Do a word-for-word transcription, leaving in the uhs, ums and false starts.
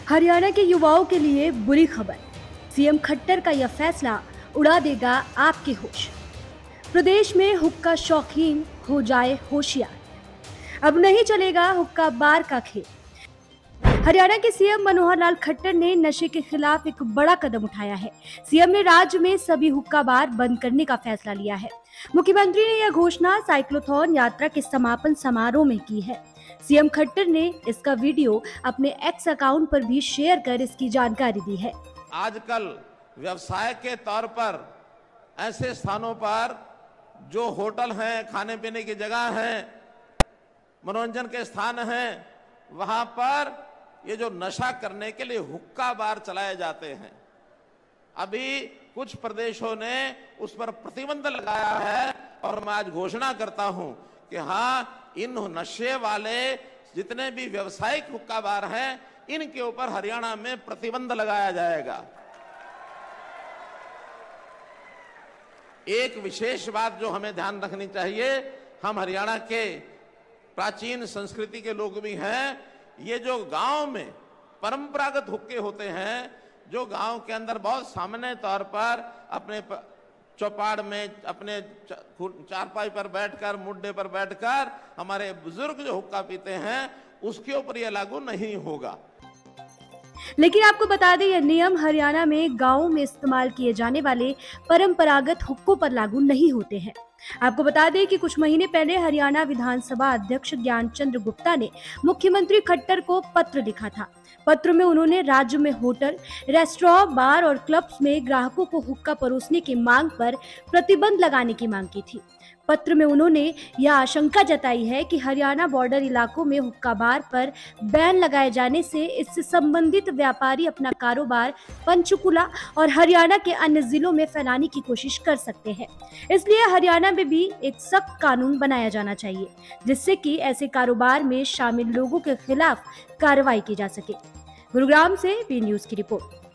हरियाणा के युवाओं के लिए बुरी खबर। सीएम खट्टर का यह फैसला उड़ा देगा आपके होश। प्रदेश में हुक्का शौकीन हो जाए होशियार। अब नहीं चलेगा हुक्का बार का खेल। हरियाणा के सीएम मनोहर लाल खट्टर ने नशे के खिलाफ एक बड़ा कदम उठाया है। सीएम ने राज्य में सभी हुक्का बार बंद करने का फैसला लिया है। मुख्यमंत्री ने यह घोषणा साइक्लोथॉन यात्रा के समापन समारोह में की है। सीएम खट्टर ने इसका वीडियो अपने एक्स अकाउंट पर भी शेयर कर इसकी जानकारी दी है। आजकल व्यवसाय के तौर पर ऐसे स्थानों पर जो होटल हैं, खाने पीने की जगह हैं, मनोरंजन के स्थान हैं, वहां पर ये जो नशा करने के लिए हुक्का बार चलाए जाते हैं। अभी कुछ प्रदेशों ने उस पर प्रतिबंध लगाया है और मैं आज घोषणा करता हूं कि हाँ, इन नशे वाले जितने भी व्यावसायिक हुक्का बार हैं, इनके ऊपर हरियाणा में प्रतिबंध लगाया जाएगा। एक विशेष बात जो हमें ध्यान रखनी चाहिए, हम हरियाणा के प्राचीन संस्कृति के लोग भी हैं। ये जो गांव में परंपरागत हुक्के होते हैं, जो गांव के अंदर बहुत सामान्य तौर पर अपने चौपाड़ में, अपने चारपाई पर बैठकर, मुड्डे पर बैठकर हमारे बुजुर्ग जो हुक्का पीते हैं, उसके ऊपर यह लागू नहीं होगा। लेकिन आपको बता दें, यह नियम हरियाणा में गांवों में इस्तेमाल किए जाने वाले परंपरागत हुक्कों पर लागू नहीं होते हैं। आपको बता दें कि कुछ महीने पहले हरियाणा विधानसभा अध्यक्ष ज्ञानचंद्र गुप्ता ने मुख्यमंत्री खट्टर को पत्र लिखा था। पत्र में उन्होंने राज्य में होटल, रेस्टोरेंट, बार और क्लब्स में ग्राहकों को हुक्का परोसने की मांग पर प्रतिबंध लगाने की मांग की थी। पत्र में उन्होंने यह आशंका जताई है कि हरियाणा बॉर्डर इलाकों में हुक्का बार पर बैन लगाए जाने से इससे संबंधित व्यापारी अपना कारोबार पंचकुला और हरियाणा के अन्य जिलों में फैलाने की कोशिश कर सकते हैं। इसलिए हरियाणा में भी एक सख्त कानून बनाया जाना चाहिए, जिससे कि ऐसे कारोबार में शामिल लोगों के खिलाफ कार्रवाई की जा सके। गुरुग्राम से बी न्यूज की रिपोर्ट।